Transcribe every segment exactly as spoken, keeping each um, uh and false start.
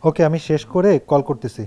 ওকে, আমি শেষ করে কল করতেছি।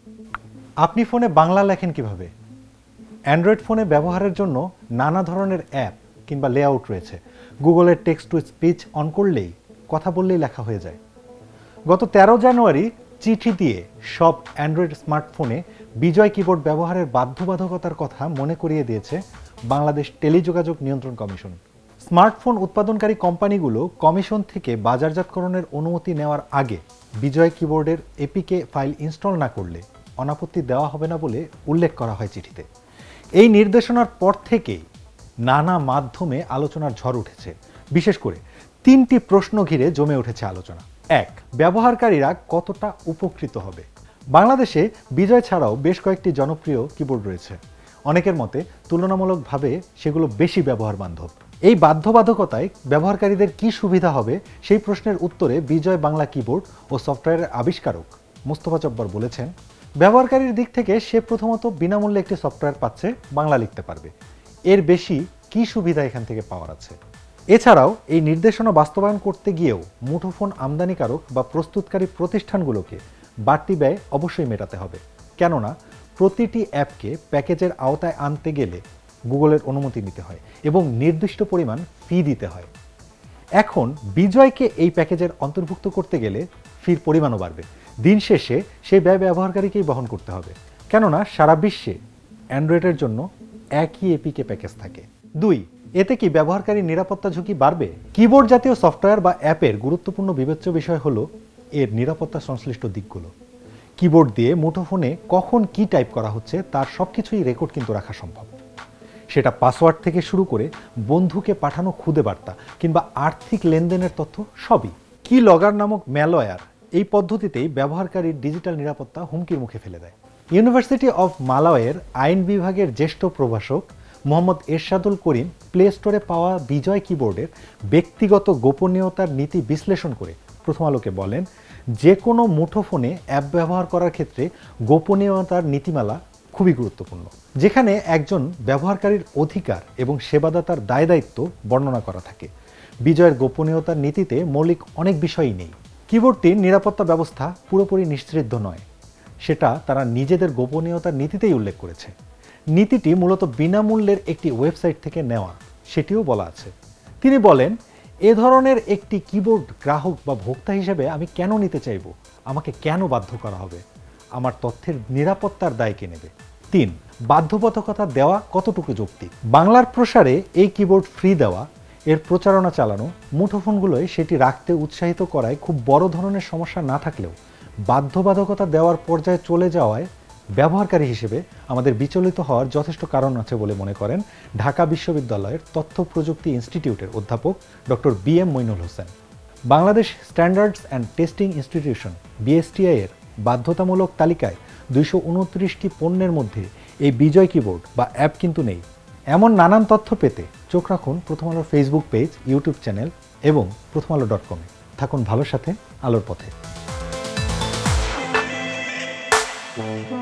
আপনি ফোনে বাংলা লেখেন কিভাবে? অ্যান্ড্রয়েড ফোনে ব্যবহারের জন্য নানা ধরনের অ্যাপ কিংবা লেআউট রয়েছে। গুগলের টেক্সট টু স্পিচ অন করলেই কথা বললেই লেখা হয়ে যায়। গত তেরো জানুয়ারি চিঠি দিয়ে সব অ্যান্ড্রয়েড স্মার্টফোনে বিজয় কিবোর্ড ব্যবহারের বাধ্যবাধকতার কথা মনে করিয়ে দিয়েছে বাংলাদেশ টেলিযোগাযোগ নিয়ন্ত্রণ কমিশন। স্মার্টফোন উৎপাদনকারী কোম্পানিগুলো কমিশন থেকে বাজারজাতকরণের অনুমতি নেওয়ার আগে বিজয় কিবোর্ডের এপিকে ফাইল ইনস্টল না করলে অনাপত্তি দেওয়া হবে না বলে উল্লেখ করা হয় চিঠিতে। এই নির্দেশনার পর থেকেই নানা মাধ্যমে আলোচনার ঝড় উঠেছে। বিশেষ করে তিনটি প্রশ্ন ঘিরে জমে উঠেছে আলোচনা। এক, ব্যবহারকারীরা কতটা উপকৃত হবে? বাংলাদেশে বিজয় ছাড়াও বেশ কয়েকটি জনপ্রিয় কিবোর্ড রয়েছে। অনেকের মতে তুলনামূলকভাবে সেগুলো বেশি ব্যবহার বান্ধব। এই বাধ্যবাধকতায় ব্যবহারকারীদের কি সুবিধা হবে সেই প্রশ্নের উত্তরে বিজয় বাংলা কিবোর্ড ও সফটওয়্যারের আবিষ্কারক মোস্তফা জব্বার বলেছেন, ব্যবহারকারীর দিক থেকে সে প্রথমত বিনামূল্যে একটি সফটওয়্যার পাচ্ছে, বাংলা লিখতে পারবে। এর বেশি কি সুবিধা এখান থেকে পাওয়ার আছে? এছাড়াও এই নির্দেশনা বাস্তবায়ন করতে গিয়েও মুঠোফোন আমদানিকারক বা প্রস্তুতকারী প্রতিষ্ঠানগুলোকে বাড়তি ব্যয় অবশ্যই মেটাতে হবে। কেননা প্রতিটি অ্যাপকে প্যাকেজের আওতায় আনতে গেলে গুগলের অনুমতি নিতে হয় এবং নির্দিষ্ট পরিমাণ ফি দিতে হয়। এখন বিজয়কে এই প্যাকেজের অন্তর্ভুক্ত করতে গেলে ফির পরিমাণও বাড়বে। দিন শেষে সেই ব্যয় ব্যবহারকারীকেই বহন করতে হবে, কেননা সারা বিশ্বে অ্যান্ড্রয়েডের জন্য একই এপিকে প্যাকেজ থাকে। দুই, এতে কি ব্যবহারকারী নিরাপত্তা ঝুঁকি বাড়বে? কিবোর্ড জাতীয় সফটওয়্যার বা অ্যাপের গুরুত্বপূর্ণ বিবেচ্য বিষয় হলো এর নিরাপত্তা সংশ্লিষ্ট দিকগুলো। কিবোর্ড দিয়ে মুঠোফোনে কখন কি টাইপ করা হচ্ছে তার সব কিছুই রেকর্ড কিন্তু রাখা সম্ভব। সেটা পাসওয়ার্ড থেকে শুরু করে বন্ধুকে পাঠানো খুদে বার্তা কিংবা আর্থিক লেনদেনের তথ্য সবই। কি লগার নামক ম্যালওয়্যার এই পদ্ধতিতেই ব্যবহারকারীর ডিজিটাল নিরাপত্তা হুমকির মুখে ফেলে দেয়। ইউনিভার্সিটি অফ মালাওয়ের আইন বিভাগের জ্যেষ্ঠ প্রভাষক মোহাম্মদ এরশাদুল করিম প্লে স্টোরে পাওয়া বিজয় কিবোর্ডের ব্যক্তিগত গোপনীয়তার নীতি বিশ্লেষণ করে প্রথম আলোকে বলেন, যে কোনো মুঠোফোনে অ্যাপ ব্যবহার করার ক্ষেত্রে গোপনীয়তার নীতিমালা খুবই গুরুত্বপূর্ণ, যেখানে একজন ব্যবহারকারীর অধিকার এবং সেবাদাতার দায় দায়িত্ব বর্ণনা করা থাকে। বিজয়ের গোপনীয়তার নীতিতে মৌলিক অনেক বিষয়ই নেই। কিবোর্ডটির নিরাপত্তা ব্যবস্থা পুরোপুরি নিশ্চিদ্ধ নয়, সেটা তারা নিজেদের গোপনীয়তার নীতিতেই উল্লেখ করেছে। নীতিটি মূলত বিনামূল্যের একটি ওয়েবসাইট থেকে নেওয়া, সেটিও বলা আছে। তিনি বলেন, এ ধরনের একটি কিবোর্ড গ্রাহক বা ভোক্তা হিসেবে আমি কেন নিতে চাইব? আমাকে কেন বাধ্য করা হবে? আমার তথ্যের নিরাপত্তার দায় কে নেবে? তিন, বাধ্যবাধকতা দেওয়া কতটুকু যৌক্তিক? বাংলার প্রসারে এই কিবোর্ড ফ্রি দেওয়া, এর প্রচারণা চালানো, মুঠোফোনগুলোয় সেটি রাখতে উৎসাহিত করায় খুব বড় ধরনের সমস্যা না থাকলেও বাধ্যবাধকতা দেওয়ার পর্যায়ে চলে যাওয়ায় ব্যবহারকারী হিসেবে আমাদের বিচলিত হওয়ার যথেষ্ট কারণ আছে বলে মনে করেন ঢাকা বিশ্ববিদ্যালয়ের তথ্য প্রযুক্তি ইনস্টিটিউটের অধ্যাপক doctor B M Moinul Hossain. Bangladesh standards and testing institution BSTI এর বাধ্যতামূলক তালিকায় দুইশো উনত্রিশটি পণ্যের মধ্যে এই বিজয় কিবোর্ড বা অ্যাপ কিন্তু নেই। এমন নানান তথ্য পেতে চোখ রাখুন প্রথম আলোর ফেসবুক পেজ, ইউটিউব চ্যানেল এবং প্রথম আলো ডট কমে। থাকুন ভালোর সাথে, আলোর পথে।